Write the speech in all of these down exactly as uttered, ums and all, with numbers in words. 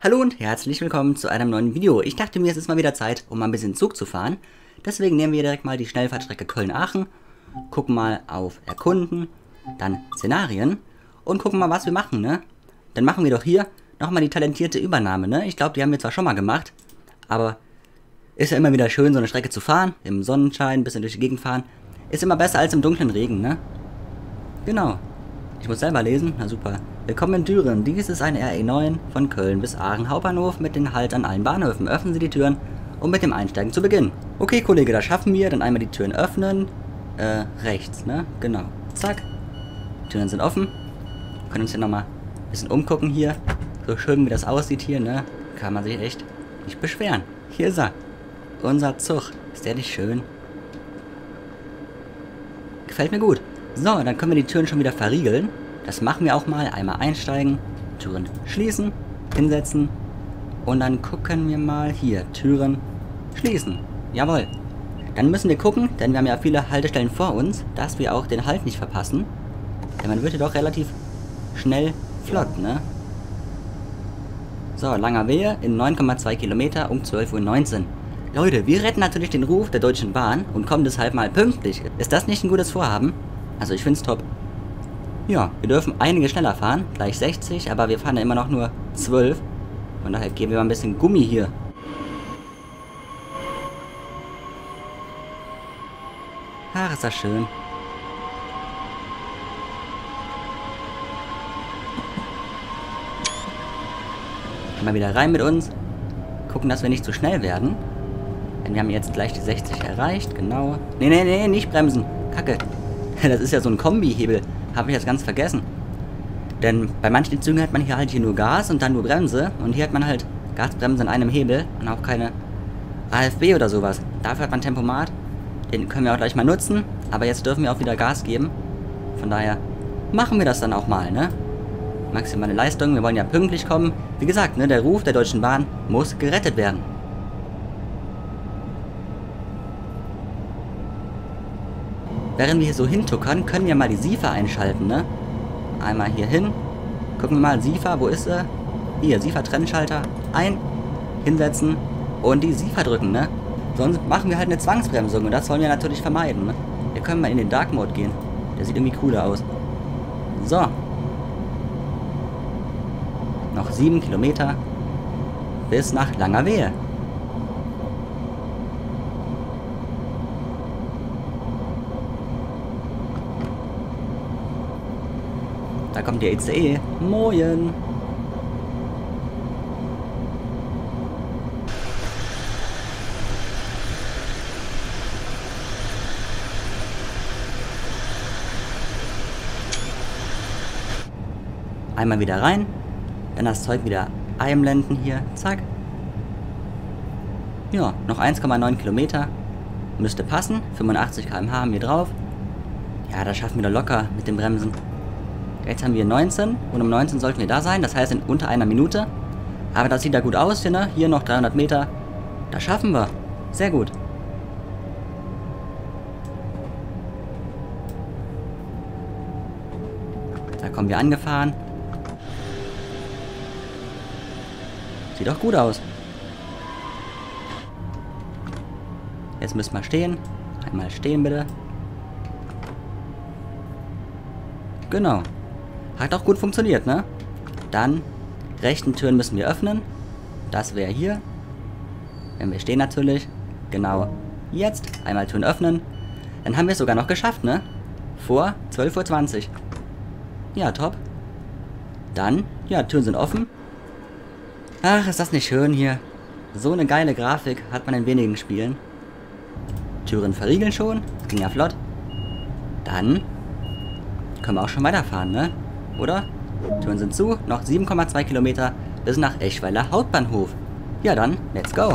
Hallo und herzlich willkommen zu einem neuen Video. Ich dachte mir, es ist mal wieder Zeit, um mal ein bisschen Zug zu fahren. Deswegen nehmen wir direkt mal die Schnellfahrtstrecke Köln-Aachen, gucken mal auf Erkunden, dann Szenarien und gucken mal, was wir machen, ne? Dann machen wir doch hier nochmal die talentierte Übernahme, ne? Ich glaube, die haben wir zwar schon mal gemacht, aber ist ja immer wieder schön, so eine Strecke zu fahren, im Sonnenschein, ein bisschen durch die Gegend fahren. Ist immer besser als im dunklen Regen, ne? Genau. Ich muss selber lesen, na super. Willkommen in Düren. Dies ist ein R E neun von Köln bis Aachen Hauptbahnhof mit den Halt an allen Bahnhöfen. Öffnen Sie die Türen, um mit dem Einsteigen zu beginnen. Okay, Kollege, das schaffen wir. Dann einmal die Türen öffnen. Äh, rechts, ne? Genau. Zack. Die Türen sind offen. Wir können uns hier nochmal ein bisschen umgucken hier. So schön wie das aussieht hier, ne? Kann man sich echt nicht beschweren. Hier ist er. Unser Zug. Ist der nicht schön? Gefällt mir gut. So, dann können wir die Türen schon wieder verriegeln. Das machen wir auch mal. Einmal einsteigen, Türen schließen, hinsetzen und dann gucken wir mal hier. Türen schließen. Jawohl. Dann müssen wir gucken, denn wir haben ja viele Haltestellen vor uns, dass wir auch den Halt nicht verpassen. Denn man wird ja doch relativ schnell flott, ne? So, Langer Wehe in neun Komma zwei Kilometer um zwölf Uhr neunzehn. Leute, wir retten natürlich den Ruf der Deutschen Bahn und kommen deshalb mal pünktlich. Ist das nicht ein gutes Vorhaben? Also ich find's top. Ja, wir dürfen einige schneller fahren, gleich sechzig, aber wir fahren ja immer noch nur zwölf. Von daher geben wir mal ein bisschen Gummi hier. Ach, ist das schön. Mal wieder rein mit uns. Gucken, dass wir nicht zu schnell werden. Denn wir haben jetzt gleich die sechzig erreicht, genau. Nee, nee, nee, nicht bremsen. Kacke. Das ist ja so ein Kombi-Hebel. Habe ich jetzt ganz vergessen. Denn bei manchen Zügen hat man hier halt hier nur Gas und dann nur Bremse. Und hier hat man halt Gasbremse in einem Hebel und auch keine A F B oder sowas. Dafür hat man Tempomat. Den können wir auch gleich mal nutzen. Aber jetzt dürfen wir auch wieder Gas geben. Von daher machen wir das dann auch mal, ne? Maximale Leistung. Wir wollen ja pünktlich kommen. Wie gesagt, ne, der Ruf der Deutschen Bahn muss gerettet werden. Während wir hier so hintuckern, können wir mal die SIFA einschalten, ne? Einmal hier hin. Gucken wir mal, SIFA, wo ist sie? Hier, SIFA-Trennschalter. Ein, hinsetzen und die SIFA drücken, ne? Sonst machen wir halt eine Zwangsbremsung und das wollen wir natürlich vermeiden, ne? Wir können mal in den Dark Mode gehen. Der sieht irgendwie cooler aus. So. Noch sieben Kilometer bis nach Langer Wehe. Da kommt der I C E. Moin. Einmal wieder rein. Dann das Zeug wieder einblenden hier. Zack. Ja, noch eins Komma neun Kilometer. Müsste passen. fünfundachtzig Kilometer pro Stunde haben wir drauf. Ja, das schaffen wir doch locker mit den Bremsen. Jetzt haben wir neunzehn und um neunzehn sollten wir da sein, das heißt in unter einer Minute. Aber das sieht da gut aus hier, ne? Hier noch dreihundert Meter. Das schaffen wir. Sehr gut. Da kommen wir angefahren. Sieht doch gut aus. Jetzt müssen wir stehen. Einmal stehen bitte. Genau. Hat auch gut funktioniert, ne? Dann, rechten Türen müssen wir öffnen. Das wäre hier. Wenn wir stehen natürlich. Genau. Jetzt einmal Türen öffnen. Dann haben wir es sogar noch geschafft, ne? Vor zwölf Uhr zwanzig. Ja, top. Dann, ja, Türen sind offen. Ach, ist das nicht schön hier. So eine geile Grafik hat man in wenigen Spielen. Türen verriegeln schon. Das ging ja flott. Dann können wir auch schon weiterfahren, ne? Oder? Türen sind zu, noch sieben Komma zwei Kilometer bis nach Eschweiler Hauptbahnhof. Ja dann, let's go.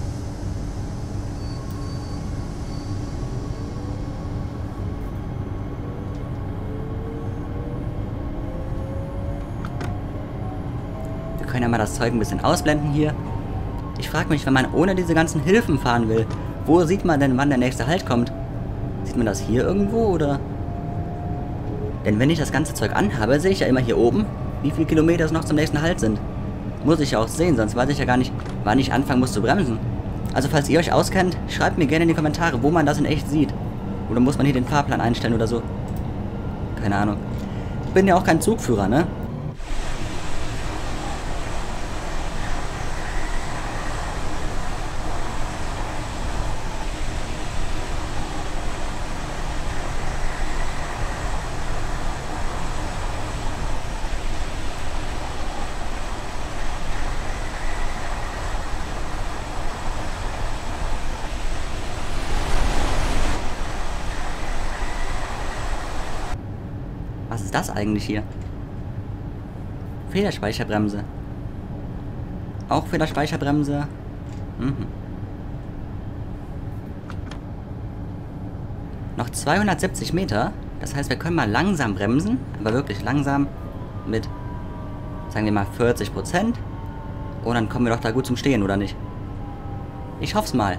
Wir können ja mal das Zeug ein bisschen ausblenden hier. Ich frage mich, wenn man ohne diese ganzen Hilfen fahren will, wo sieht man denn, wann der nächste Halt kommt? Sieht man das hier irgendwo, oder? Denn wenn ich das ganze Zeug anhabe, sehe ich ja immer hier oben, wie viele Kilometer es noch zum nächsten Halt sind. Muss ich ja auch sehen, sonst weiß ich ja gar nicht, wann ich anfangen muss zu bremsen. Also falls ihr euch auskennt, schreibt mir gerne in die Kommentare, wo man das in echt sieht. Oder muss man hier den Fahrplan einstellen oder so? Keine Ahnung. Ich bin ja auch kein Zugführer, ne? Was ist das eigentlich hier? Federspeicherbremse. Auch Federspeicherbremse. Mhm. Noch zweihundertsiebzig Meter. Das heißt, wir können mal langsam bremsen. Aber wirklich langsam. Mit, sagen wir mal, vierzig Prozent. Und dann kommen wir doch da gut zum Stehen, oder nicht? Ich hoff's mal.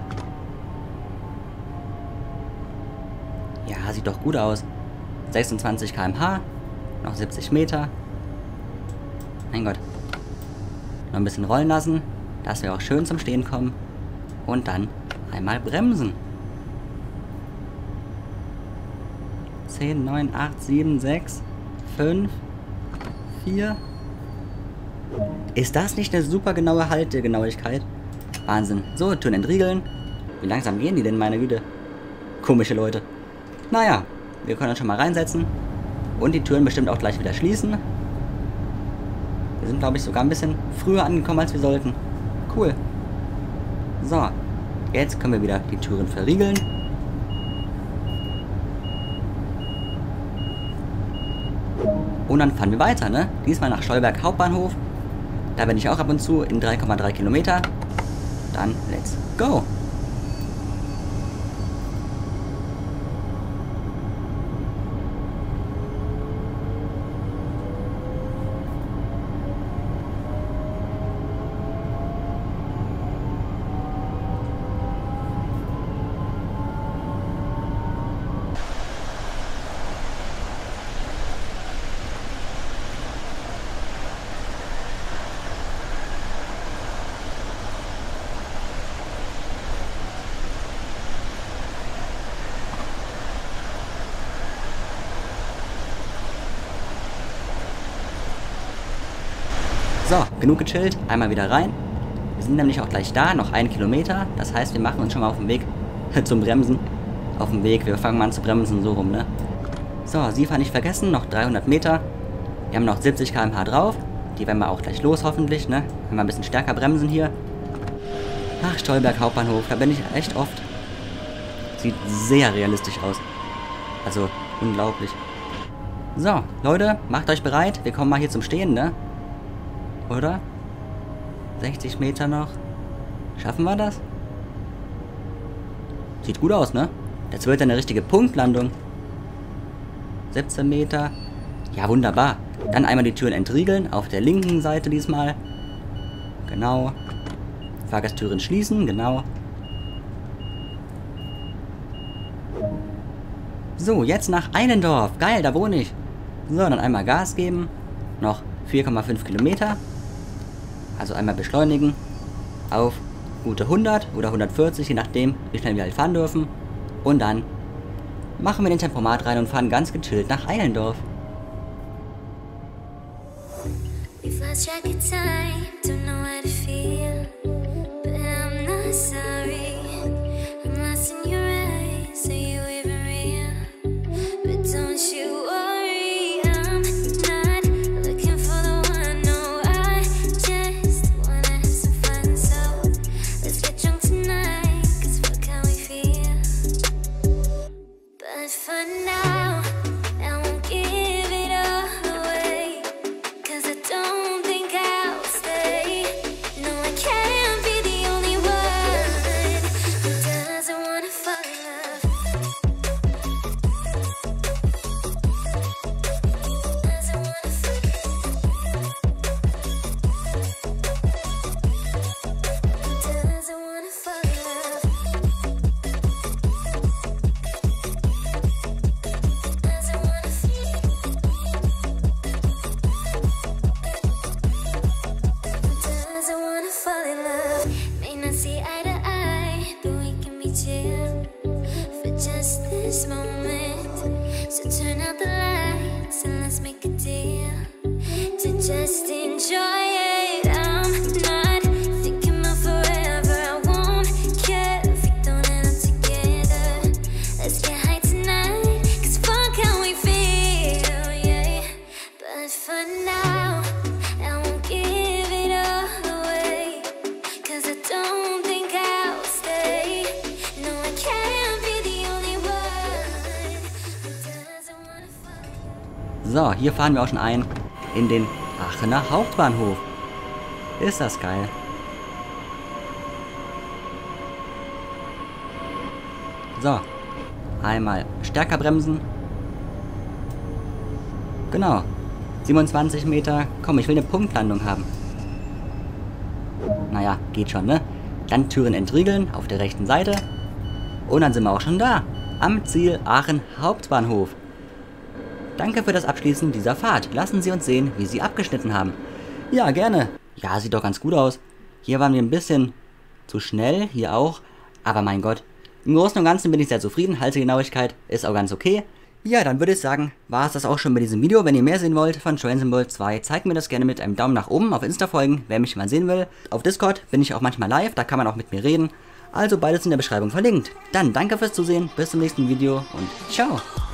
Ja, sieht doch gut aus. sechsundzwanzig Kilometer pro Stunde. Noch siebzig Meter. Mein Gott. Noch ein bisschen rollen lassen, dass wir auch schön zum Stehen kommen. Und dann einmal bremsen. zehn, neun, acht, sieben, sechs, fünf, vier. Ist das nicht eine super genaue Haltegenauigkeit? Wahnsinn. So, Türen entriegeln. Wie langsam gehen die denn, meine Güte? Komische Leute. Naja, wir können uns schon mal reinsetzen. Und die Türen bestimmt auch gleich wieder schließen. Wir sind, glaube ich, sogar ein bisschen früher angekommen, als wir sollten. Cool. So, jetzt können wir wieder die Türen verriegeln. Und dann fahren wir weiter, ne? Diesmal nach Stolberg Hauptbahnhof. Da bin ich auch ab und zu in drei Komma drei Kilometer. Dann let's go! So, genug gechillt, einmal wieder rein. Wir sind nämlich auch gleich da, noch ein Kilometer. Das heißt, wir machen uns schon mal auf den Weg zum Bremsen. Auf dem Weg, wir fangen mal an zu bremsen, so rum, ne? So, Siefer nicht vergessen, noch dreihundert Meter. Wir haben noch siebzig Kilometer pro Stunde drauf. Die werden wir auch gleich los, hoffentlich, ne? Wenn wir ein bisschen stärker bremsen hier. Ach, Stolberg Hauptbahnhof, da bin ich echt oft. Sieht sehr realistisch aus. Also, unglaublich. So, Leute, macht euch bereit. Wir kommen mal hier zum Stehen, ne? Oder? sechzig Meter noch. Schaffen wir das? Sieht gut aus, ne? Das wird eine richtige Punktlandung. siebzehn Meter. Ja, wunderbar. Dann einmal die Türen entriegeln. Auf der linken Seite diesmal. Genau. Fahrgasttüren schließen. Genau. So, jetzt nach Eilendorf. Geil, da wohne ich. So, dann einmal Gas geben. Noch vier Komma fünf Kilometer. Also einmal beschleunigen auf gute hundert oder hundertvierzig, je nachdem, wie schnell wir halt fahren dürfen. Und dann machen wir den Tempomat rein und fahren ganz gechillt nach Eilendorf. So, hier fahren wir auch schon ein in den Aachener Hauptbahnhof. Ist das geil. So, einmal stärker bremsen. Genau, siebenundzwanzig Meter. Komm, ich will eine Punktlandung haben. Naja, geht schon, ne? Dann Türen entriegeln auf der rechten Seite. Und dann sind wir auch schon da. Am Ziel Aachen Hauptbahnhof. Danke für das Abschließen dieser Fahrt. Lassen Sie uns sehen, wie Sie abgeschnitten haben. Ja, gerne. Ja, sieht doch ganz gut aus. Hier waren wir ein bisschen zu schnell, hier auch. Aber mein Gott, im Großen und Ganzen bin ich sehr zufrieden. Haltegenauigkeit ist auch ganz okay. Ja, dann würde ich sagen, war es das auch schon bei diesem Video. Wenn ihr mehr sehen wollt von Train Sim World zwei, zeigt mir das gerne mit einem Daumen nach oben. Auf Insta folgen, wer mich mal sehen will. Auf Discord bin ich auch manchmal live, da kann man auch mit mir reden. Also beides in der Beschreibung verlinkt. Dann danke fürs Zusehen, bis zum nächsten Video und ciao.